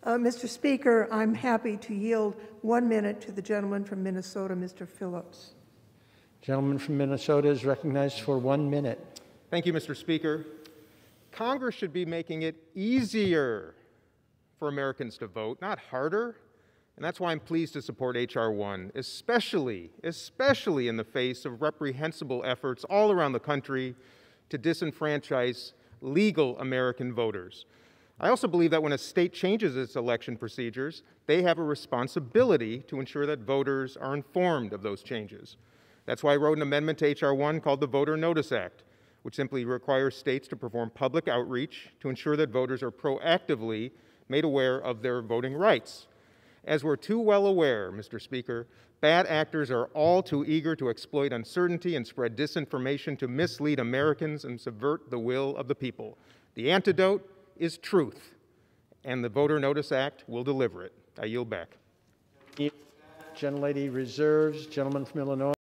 Mr. Speaker, I'm happy to yield 1 minute to the gentleman from Minnesota, Mr. Phillips. Gentleman from Minnesota is recognized for 1 minute. Thank you, Mr. Speaker. Congress should be making it easier for Americans to vote, not harder. And that's why I'm pleased to support H.R. 1, especially in the face of reprehensible efforts all around the country to disenfranchise legal American voters. I also believe that when a state changes its election procedures, they have a responsibility to ensure that voters are informed of those changes. That's why I wrote an amendment to H.R. 1 called the Voter Notice Act, which simply requires states to perform public outreach to ensure that voters are proactively made aware of their voting rights. As we're too well aware, Mr. Speaker, bad actors are all too eager to exploit uncertainty and spread disinformation to mislead Americans and subvert the will of the people. The antidote is truth, and the Voter Notice Act will deliver it. I yield back. Gentlelady reserves. Gentleman from Illinois.